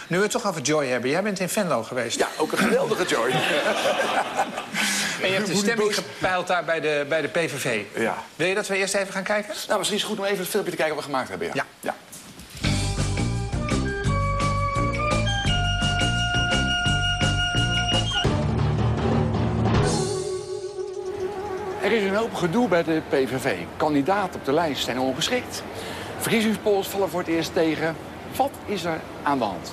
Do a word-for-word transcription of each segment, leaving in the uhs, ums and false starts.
Nu we het toch over Joy hebben. Jij bent in Venlo geweest. Ja, ook een geweldige Joy. En je hebt de stemming gepeild daar bij de, bij de P V V. Ja. Wil je dat we eerst even gaan kijken? Nou, misschien is het goed om even het filmpje te kijken wat we gemaakt hebben. Ja. Ja. ja. Er is een hoop gedoe bij de P V V. Kandidaten op de lijst zijn ongeschikt. Verkiezingspolls vallen voor het eerst tegen. Wat is er aan de hand?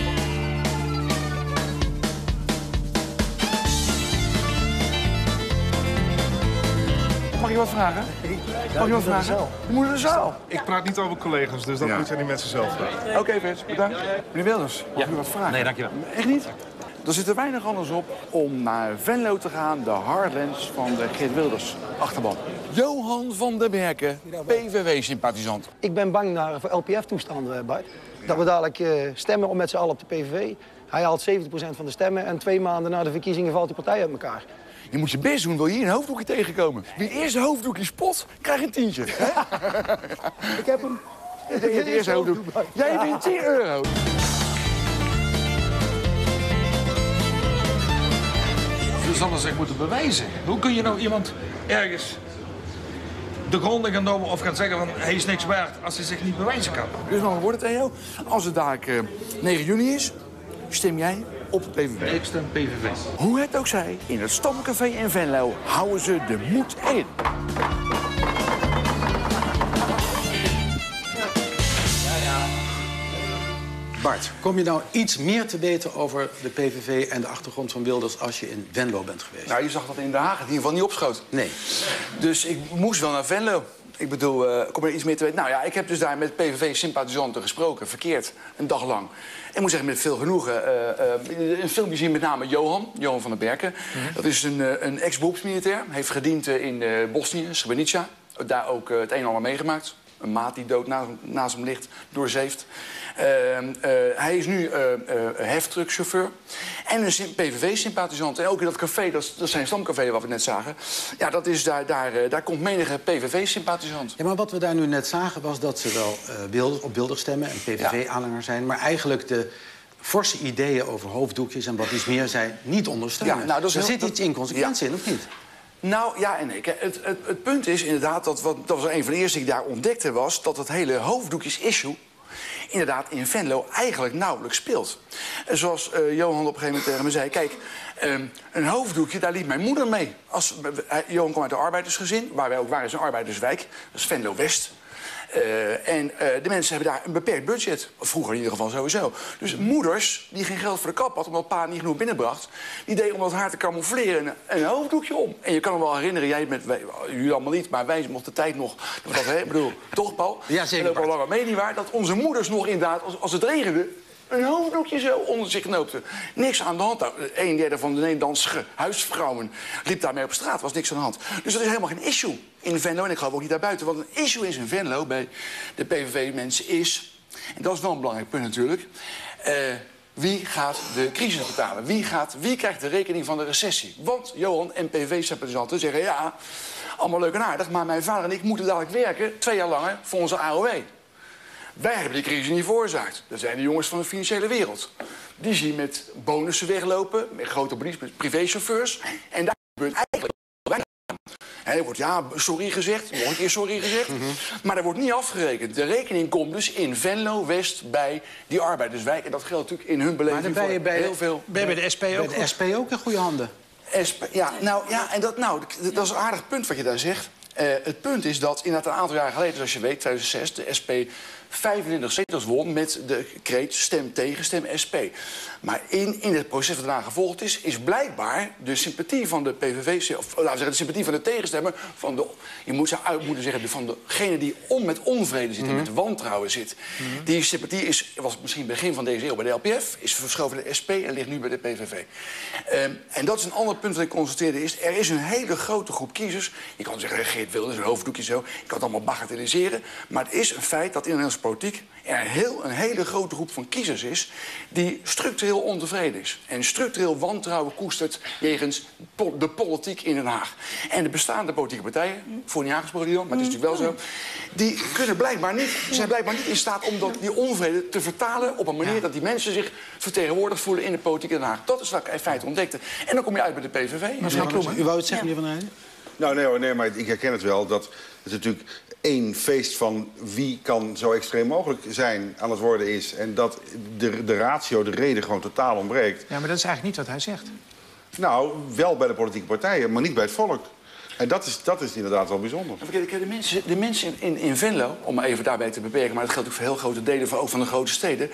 Mag je wat vragen? Mag je wat vragen? Je moet naar de zaal. Ik praat niet over collega's, dus dat Ja. moeten die mensen zelf doen. Oké, okay, Frits, bedankt. Meneer Wilders, mag u wat vragen? Nee, dankjewel. Echt niet? Er zit er weinig anders op om naar Venlo te gaan, de Heartlands van de Geert Wilders achterban. Johan van der Berken, P V V-sympathisant. Ik ben bang naar, voor L P F-toestanden, Bart. Dat we dadelijk uh, stemmen om met z'n allen op de P V V. Hij haalt zeventig procent van de stemmen en twee maanden na de verkiezingen valt die partij uit elkaar. Je moet je best doen, wil je hier een hoofddoekje tegenkomen. Wie het eerste hoofddoekje spot, krijgt een tientje. Ik heb hem. Het eerste hoofddoek. Jij wint tien euro. Je zal zich moeten bewijzen. Hoe kun je nou iemand ergens de grond in gaan nemen of gaan zeggen van hij is niks waard als hij zich niet bewijzen kan? Dus nog een woord, Theo. Als het daar uh, negen juni is, stem jij op de P V V. Ik stem P V V. Hoe het ook zij, in het Stamcafé in Venlo houden ze de moed erin. Bart, kom je nou iets meer te weten over de P V V en de achtergrond van Wilders als je in Venlo bent geweest? Nou, je zag dat in Den Haag in ieder geval niet opschoot. Nee. Dus ik moest wel naar Venlo. Ik bedoel, uh, kom er iets meer te weten. Nou ja, ik heb dus daar met P V V-sympathisanten gesproken, verkeerd, een dag lang. Ik moet zeggen, met veel genoegen. Uh, uh, een filmpje zien met name Johan, Johan van der Berken. Mm-hmm. Dat is een, uh, een ex-beroepsmilitair. Heeft gediend uh, in uh, Bosnië, Srebrenica. Daar ook uh, het een en ander meegemaakt. Een maat die dood naast, naast hem ligt, doorzeefd. Uh, uh, hij is nu uh, uh, heftruckchauffeur en een P V V-sympathisant. En ook in dat café, dat is, dat is zijn stamcafé wat we net zagen. Ja, dat is daar, daar, uh, daar komt menige P V V-sympathisant. Ja, maar wat we daar nu net zagen was dat ze wel uh, Wilders, op Wilders stemmen en P V V-aanhanger zijn, maar eigenlijk de forse ideeën over hoofddoekjes en wat iets meer zijn niet ondersteunen. Ja, nou, dat is er heel, zit dat, iets inconsequents ja. in, of niet? Nou, ja en nee. Het, het, het punt is inderdaad, dat, wat, dat was een van de eerste die ik daar ontdekte, was dat het hele hoofddoekjes-issue inderdaad in Venlo eigenlijk nauwelijks speelt. En zoals uh, Johan op een gegeven moment tegen me zei, kijk, um, een hoofddoekje, daar liep mijn moeder mee. Als, uh, Johan kwam uit een arbeidersgezin, waar wij ook waren, is een arbeiderswijk. Dat is Venlo-West. Uh, en uh, de mensen hebben daar een beperkt budget. Vroeger in ieder geval sowieso. Dus moeders die geen geld voor de kap had, omdat pa niet genoeg binnenbracht, die deden om dat haar te camoufleren een, een hoofddoekje om. En je kan me wel herinneren, jij met wij, jullie allemaal niet, maar wij mochten de tijd nog. Dat was, hè, ik bedoel, toch Paul? Ja, zeker. En ook al langer mee niet waar, dat onze moeders nog inderdaad, als, als het regende, een hoofddoekje zo onder zich knoopten. Niks aan de hand. Nou, een derde van de Nederlandse huisvrouwen liep daarmee op straat. was niks aan de hand. Dus dat is helemaal geen issue in Venlo. En ik geloof ook niet daarbuiten. Wat een issue is in Venlo bij de P V V-mensen is, en dat is wel een belangrijk punt natuurlijk, Uh, wie gaat de crisis betalen? Wie, gaat, wie krijgt de rekening van de recessie? Want Johan en P V V-sympathisanten zeggen, ja, allemaal leuk en aardig, maar mijn vader en ik moeten dadelijk werken, twee jaar langer, voor onze A O W. Wij hebben die crisis niet veroorzaakt. Dat zijn de jongens van de financiële wereld. Die zien met bonussen weglopen, met grote met privéchauffeurs. En daar gebeurt eigenlijk weinig aan. En er wordt ja, sorry gezegd, nog een keer sorry gezegd. Mm-hmm. Maar er wordt niet afgerekend. De rekening komt dus in Venlo-West bij die arbeiderswijk. En dat geldt natuurlijk in hun beleving maar dan ben je bij heel de, veel. Ben je bij de S P ook? Bij de S P ook in goede handen. S P, ja, nou, ja, en dat, nou, dat is een aardig punt wat je daar zegt. Uh, het punt is dat inderdaad een aantal jaar geleden, zoals je weet, tweeduizend zes, de S P vijfentwintig zetels won met de kreet stem tegen, stem S P. Maar in, in het proces wat daarna gevolgd is, is blijkbaar de sympathie van de P V V, of laten we zeggen, de sympathie van de tegenstemmer, van de, je moet zou uit moeten zeggen, van degene die on, met onvrede zit en mm-hmm. met wantrouwen zit. Mm-hmm. Die sympathie is, was misschien begin van deze eeuw bij de L P F, is verschoven naar de S P en ligt nu bij de P V V. Um, en dat is een ander punt wat ik constateerde, is er is een hele grote groep kiezers. Je kan zeggen, Geert Wilders, een hoofddoekje zo, ik kan het allemaal bagatelliseren. Maar het is een feit dat in de politiek er een, heel, een hele grote groep van kiezers is die structureel ontevreden is. En structureel wantrouwen koestert jegens po de politiek in Den Haag. En de bestaande politieke partijen, voor niet aangesproken dan, maar het is natuurlijk wel zo, die kunnen blijkbaar niet, zijn blijkbaar niet in staat om dat, die onvrede te vertalen op een manier dat die mensen zich vertegenwoordigd voelen in de politiek in Den Haag. Dat is wat ik in feite ontdekte. En dan kom je uit bij de P V V. Mevrouw Ploemen, u wou het zeggen, meneer Van Heijden? Nou, nee, nee, maar ik herken het wel. Dat het natuurlijk één feest van wie kan zo extreem mogelijk zijn aan het worden is. En dat de, de ratio, de reden gewoon totaal ontbreekt. Ja, maar dat is eigenlijk niet wat hij zegt. Nou, wel bij de politieke partijen, maar niet bij het volk. En dat is, dat is inderdaad wel bijzonder. De mensen, de mensen in, in Venlo, om me even daarbij te beperken, maar dat geldt ook voor heel grote delen van, ook van de grote steden,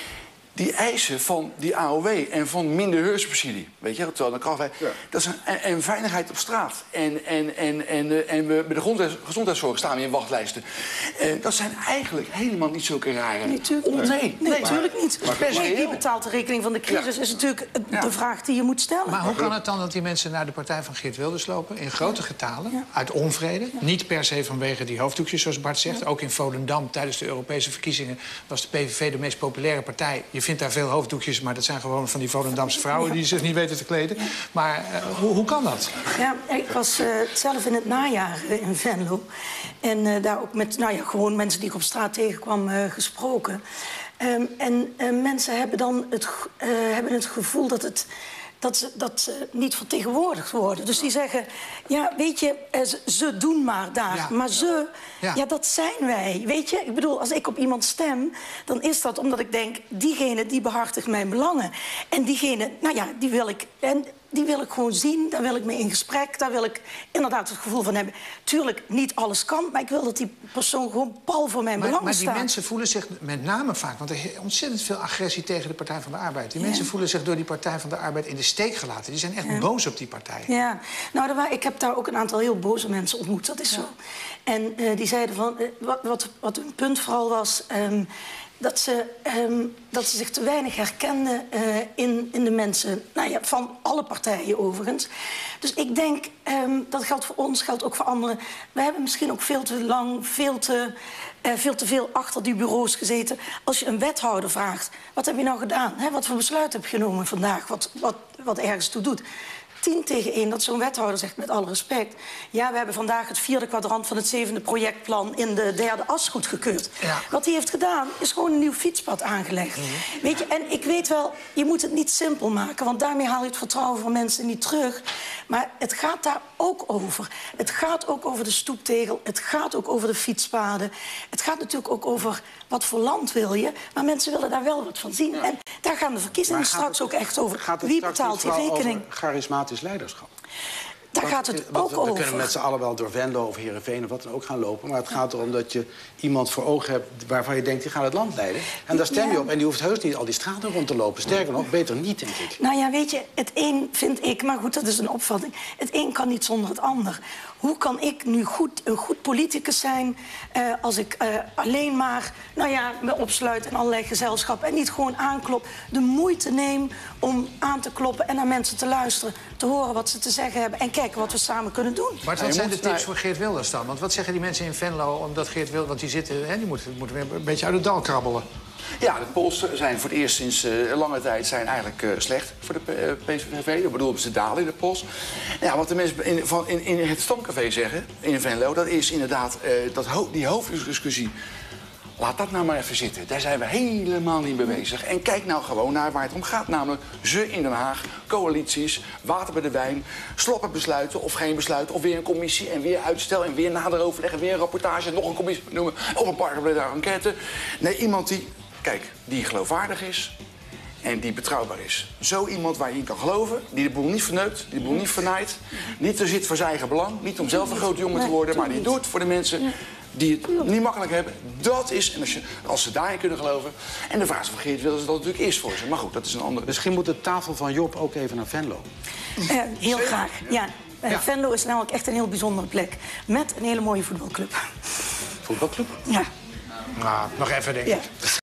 die eisen van die A O W en van minder huursubsidie, weet je, terwijl dan wij, ja. Dat is een, en veiligheid op straat. En, en, en, en, en we, bij de gezondheids, gezondheidszorg staan we in wachtlijsten. Uh, dat zijn eigenlijk helemaal niet zulke rare... Nee, tuurlijk niet. Oh, nee, nee, nee, nee, natuurlijk niet. Maar, nee, wie betaalt de rekening van de crisis, ja. is natuurlijk de ja. vraag die je moet stellen. Maar hoe kan het dan dat die mensen naar de partij van Geert Wilders lopen, in grote getalen, ja. uit onvrede? Ja. Niet per se vanwege die hoofddoekjes, zoals Bart zegt. Ja. Ook in Volendam, tijdens de Europese verkiezingen, was de P V V de meest populaire partij. Je vindt daar veel hoofddoekjes, maar dat zijn gewoon van die Volendamse vrouwen die zich niet weten te kleden. Maar uh, hoe, hoe kan dat? Ja, ik was uh, zelf in het najaar uh, in Venlo. En uh, daar ook met nou ja, gewoon mensen die ik op straat tegenkwam uh, gesproken. Um, en uh, mensen hebben dan het, uh, hebben het gevoel dat het... dat ze, dat ze niet vertegenwoordigd worden. Dus die zeggen, ja, weet je, ze, ze doen maar daar. Ja. Maar ze, ja. ja, dat zijn wij, weet je. Ik bedoel, als ik op iemand stem, dan is dat omdat ik denk, diegene die behartigt mijn belangen. En diegene, nou ja, die wil ik... En, die wil ik gewoon zien, daar wil ik mee in gesprek. Daar wil ik inderdaad het gevoel van hebben. Tuurlijk, niet alles kan, maar ik wil dat die persoon gewoon pal voor mijn maar, belangen maar staat. Maar die mensen voelen zich met name vaak... want er is ontzettend veel agressie tegen de Partij van de Arbeid. Die ja. mensen voelen zich door die Partij van de Arbeid in de steek gelaten. Die zijn echt ja. boos op die partij. Ja, nou, er waren, ik heb daar ook een aantal heel boze mensen ontmoet, dat is ja. zo. En uh, die zeiden van, uh, wat, wat, wat hun punt vooral was... Um, Dat ze, um, dat ze zich te weinig herkenden uh, in, in de mensen, nou ja, van alle partijen overigens. Dus ik denk, um, dat geldt voor ons, geldt ook voor anderen. We hebben misschien ook veel te lang, veel te, uh, veel te veel achter die bureaus gezeten. Als je een wethouder vraagt, wat heb je nou gedaan? Hè? Wat voor besluit heb je genomen vandaag, wat, wat, wat ergens toe doet? Tien tegen één, dat zo'n wethouder zegt met alle respect... ja, we hebben vandaag het vierde kwadrant van het zevende projectplan... in de derde as goedgekeurd. Ja. Wat hij heeft gedaan, is gewoon een nieuw fietspad aangelegd. Mm-hmm. Weet je, en ik weet wel, je moet het niet simpel maken... want daarmee haal je het vertrouwen van mensen niet terug. Maar het gaat daar ook over. Het gaat ook over de stoeptegel, het gaat ook over de fietspaden. Het gaat natuurlijk ook over wat voor land wil je... maar mensen willen daar wel wat van zien. Ja. En daar gaan de verkiezingen straks het, ook echt over. Wie betaalt die rekening? Charismatisch leiderschap. Daar want, gaat het want, ook we, over. We kunnen met z'n allen wel door Venlo of Heerenveen of wat dan ook gaan lopen. Maar het gaat erom dat je iemand voor ogen hebt waarvan je denkt... die gaat het land leiden. En daar stem je ja. op. En die hoeft heus niet al die straten rond te lopen. Sterker nog, beter niet, denk ik. Nou ja, weet je, het een vind ik... maar goed, dat is een opvatting. Het een kan niet zonder het ander. Hoe kan ik nu goed, een goed politicus zijn... Uh, als ik uh, alleen maar nou ja, me opsluit in allerlei gezelschappen... en niet gewoon aanklop, de moeite neem om aan te kloppen... en naar mensen te luisteren, te horen wat ze te zeggen hebben... en kijken wat we samen kunnen doen. Maar wat zijn de tips voor Geert Wilders dan? Want wat zeggen die mensen in Venlo omdat Geert Wilders... want die zitten, hè, die moeten, moeten weer een beetje uit het dal krabbelen. Ja, de polsen zijn voor het eerst sinds uh, lange tijd zijn eigenlijk uh, slecht voor de P V V. Ik bedoel, ze dalen in de pols. Ja, wat de mensen in, van, in, in het Stamcafé zeggen, in Venlo... dat is inderdaad uh, dat ho die hoofddiscussie... Laat dat nou maar even zitten. Daar zijn we helemaal niet mee bezig. En kijk nou gewoon naar waar het om gaat. Namelijk ze in Den Haag, coalities, water bij de wijn... sloppen besluiten of geen besluiten... of weer een commissie en weer uitstel en weer nader overleg... en weer een rapportage en nog een commissie noemen... of een parlementaire enquête. Nee, iemand die, kijk, die geloofwaardig is... en die betrouwbaar is. Zo iemand waar je in kan geloven, die de boel niet verneukt, die de boel niet vernaait... niet er zit voor zijn eigen belang, niet om zelf een grote jongen te worden... maar die doet voor de mensen... die het niet makkelijk hebben, dat is... en als, je, als ze daarin kunnen geloven... en de vraag is van Geert Wilders dat natuurlijk is voor ze. Maar goed, dat is een andere... Misschien moet de tafel van Job ook even naar Venlo. Uh, heel Zeker. graag, ja. Uh, ja. Venlo is namelijk echt een heel bijzondere plek. Met een hele mooie voetbalclub. Voetbalclub? Ja. Nou, nog even, denk ik. Ja.